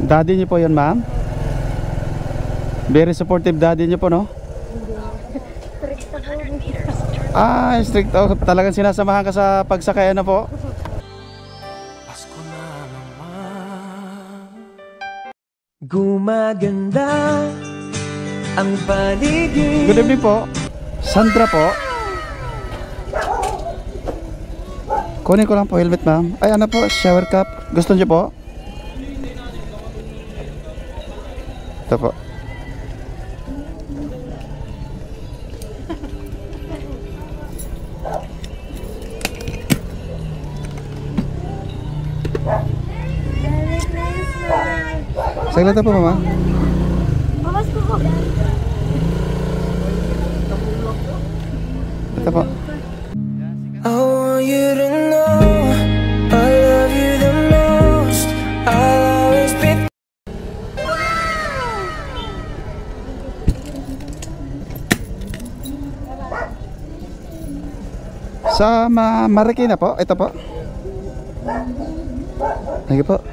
Daddy niyo po yun, ma'am? Very supportive daddy niyo po, no? Strict po. Ah, strict. Oh, talagang sinasamahan ka sa pagsakay na po. Pasko na naman. Gumaganda ang paligid. Good evening po. Sandra po. Kunin ko lang po helmet, ma'am. Ay, ano po? Shower cap. Gusto niyo po? Ito po. Saglit na po, mama. Mamas ko po. Ito po. I want you to know I love you the most. I'll always be. Sa Marikina po. Ito po. Thank you po.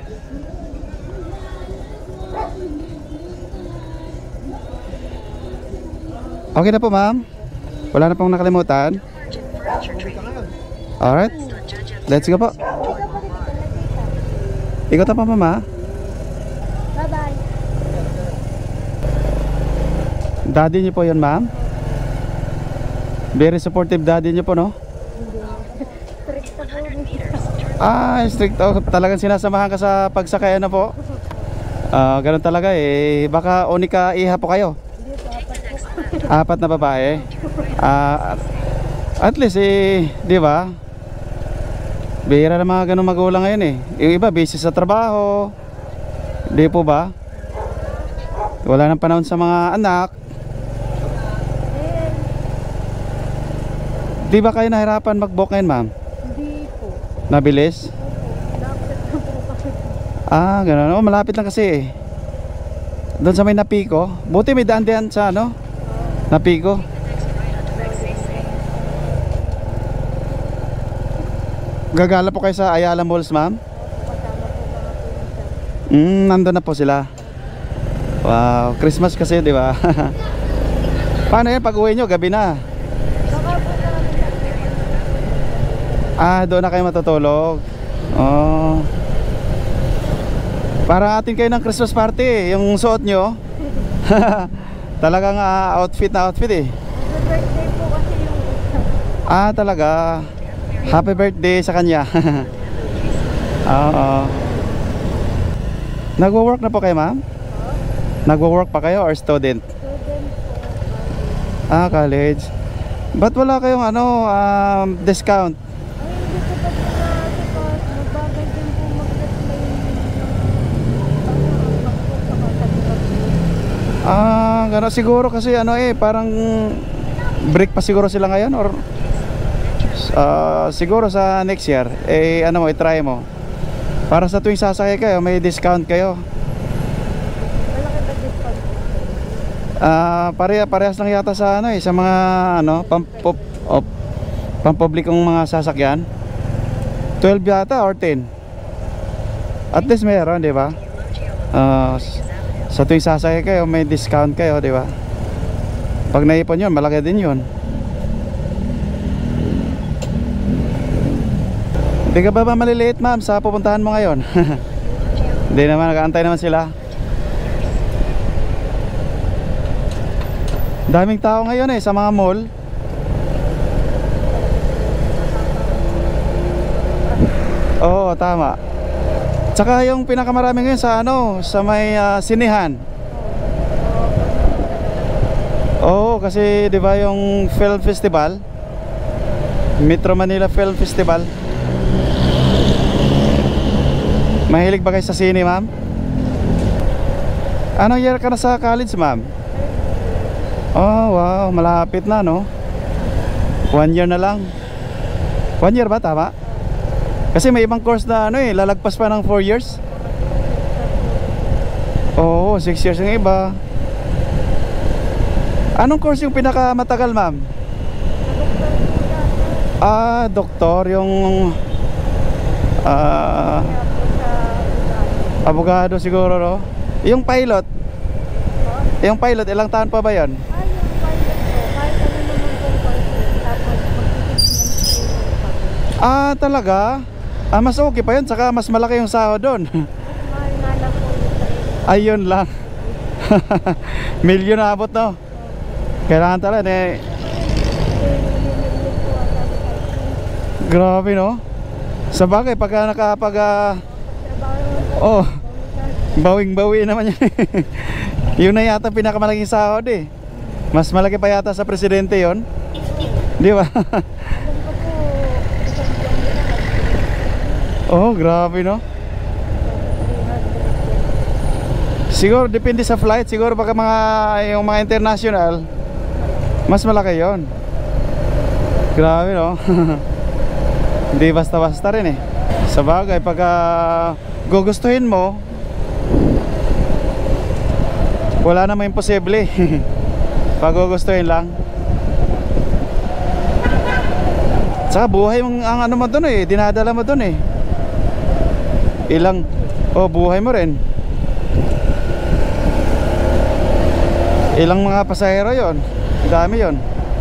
Okay na po, ma'am. Wala na pong nakalimutan. Alright. Let's go po. Ikot na po, mama. Bye-bye. Daddy niyo po yun, ma'am? Very supportive daddy niyo po, no? Strict po. Ah, strict. Oh, talagang sinasamahan ka sa pagsakay na po. Ganun talaga eh. Baka unika iha po kayo. Apat na babae. At least eh, di ba? Bihira na mga ganun magulang ngayon eh. Yung iba busy sa trabaho. Di po ba? Wala nang panahon sa mga anak. Di ba kayo nahirapan mag-book ngayon, ma'am? Hindi po. Nabilis? Lapit na po kasi. Ah, ganun. Oh, malapit lang kasi eh. Doon sa may Napiko. Buti may daan-daan sa ano? Napiko. Gagala po kayo sa Ayala Malls, ma'am? Nandun na po sila. Wow, Christmas kasi, di ba? Paano yan pag uwi nyo? Gabi na. Ah, doon na kayo matutulog. Oh. Parang atin kayo ng Christmas party, yung suot nyo. Talagang outfit na outfit eh. Birthday po kasi yung Ah, talaga. Happy birthday sa kanya. Oo. Nagwo-work na po kayo, ma'am? Nagwo-work pa kayo or student? student po. Ah, college. Ba't wala kayong discount? Ay, hindi ko ba kasi magbabay din po mag-explain. Ah, gano'n siguro kasi parang break pa siguro sila ngayon or siguro sa next year i-try mo. Para sa tuwing sasakay kayo, may discount kayo. Malaki ba discount? Parehas lang yata sa sa mga pampublikong mga sasakyan. 12 yata or 10. At least meron, di ba? Sa tuwing sasakay kayo, may discount kayo, di ba? Pag naipon yun, malaki din yun. Hindi ka ba maliliit, ma'am, sa pupuntahan mo ngayon? Hindi naman, nag-aantay naman sila. Daming tao ngayon sa mga mall. Oo, tama. Tsaka yung pinakamarami ngayon sa may sinehan. Oo, kasi 'di ba yung Film Festival? Metro Manila Film Festival. Mahilig ba kayo sa sine, ma'am? Anong year ka na sa college, ma'am? Oh, wow, malapit na, no? 1 year na lang. 1 year ba, tama? Kasi may ibang course na lalagpas pa ng 4 years. Oo, 6 years yung iba. Anong course yung pinakamatagal, ma'am? Ah, doktor, yung Abogado siguro, no? Yung pilot, ilang taon pa ba yun? Ay, yung pilot ko, kahit ano naman pong course, tapos magtitikin ng Ah, talaga? Ah, mas okay pa yun, saka mas malaki yung sahod doon. mahal nga lang po yung training. Ayun lang. Milyon na abot, no? Kailangan talaga, eh. Grabe, no? Sa bagay, pagka oh, bawing-bawi naman yan. Yun na yata pinakamalaking sahod, eh. Mas malaki pa yata sa presidente yon, di ba? Oh, grabe, no? Siguro depende sa flight. Siguro baka yung mga international, mas malaki yon. Grabe, no? Hindi basta-basta rin, eh. Sa bagay, pagka gugustuhin mo, wala namang imposible. Pag gugustuhin lang. Saka buhay mong ang ano mo doon, eh, dinadala mo doon, eh. Buhay mo rin. Ilang mga pasahero yon, dami yon.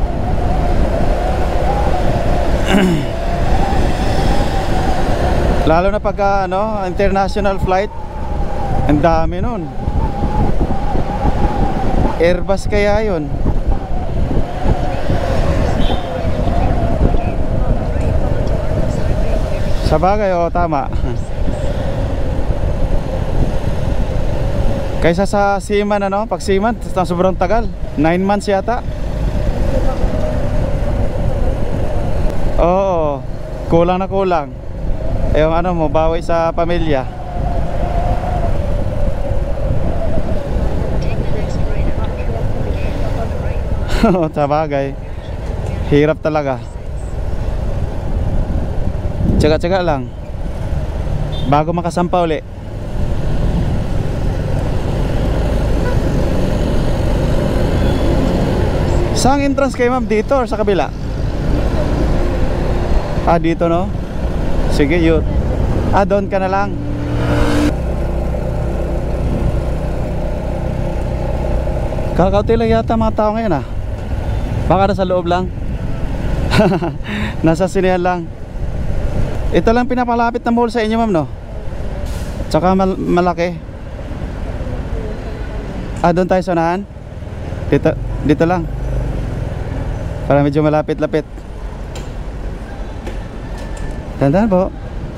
Lalo na pagka international flight, ang dami nun. Airbus kaya yon. Sa bagay, tama. Kaysa sa Seaman, pag Seaman, sobrang tagal, 9 months yata. Oo, kulang na kulang. Yung mo, bawi sa pamilya. Sa bagay, hirap talaga. Tsaga-tsaga lang bago makasampa uli. Saan entrance kayo, ma'am? Dito or sa kabila? Ah, dito, no? Sige, yun. Ah, doon ka na lang. Kakaunti lang yata mga tao ngayon, ah. Baka nasa loob lang. Nasa sinehan lang. Ito lang pinapalapit na mall sa inyo, ma'am, no? Tsaka malaki. Ah, doon tayo sa unahan? Dito lang. Para medyo malapit-lapit. Tandaan po.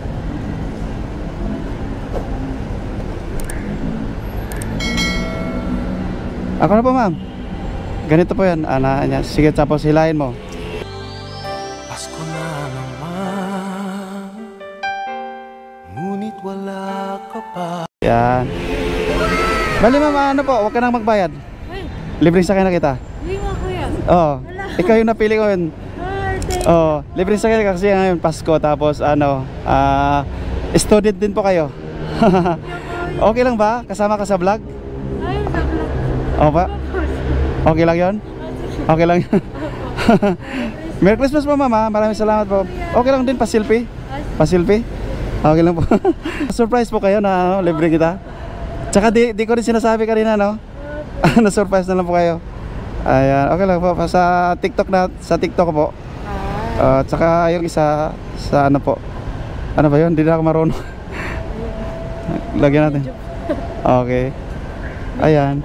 Ako na po, ma'am. Ganito po yan. Sige, tapos hilahin mo. Pasko na naman, ngunit wala ka pa. Yan. Bali, ma'am, huwag ka nang magbayad. Libreng sakay na kita. Hindi mo kuya. Oo. Ikaw yung napili ko yun. Oo. Libreng sakay na kasi ngayon Pasko. Tapos student din po kayo. Okay lang ba? Kasama ka sa vlog? Ay, sabla. Oo pa? Okay lang yun? Okay lang yun. Merry Christmas po, mama. Maraming salamat po. Okay lang din, pasilpi? Pasilpi? Okay lang po. Surprise po kayo na libre kita. Tsaka di ko rin sinasabi kanina, no? Na-surprise na lang po kayo. Ayan, okay lang po. Sa TikTok po. Tsaka yung isa sa ano po. Ano ba yun? Hindi na ako marunong. Lagyan natin. Okay. Ayan.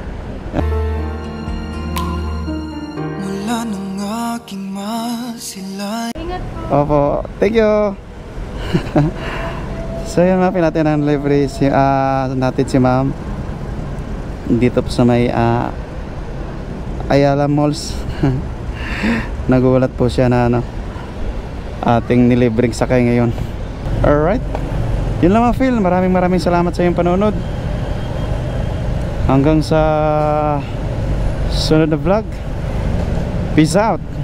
Mula nung aking masilay. Ingat po. Opo. Thank you. So yun, mapin natin ang libre natin si ma'am. Dito po sa may Ayala Malls. Nagulat po siya na ating nilibreng sakay ngayon. Alright. Yun lang, mga Phil. Maraming salamat sa iyong panonood. Hanggang sa sunod na vlog. Peace out.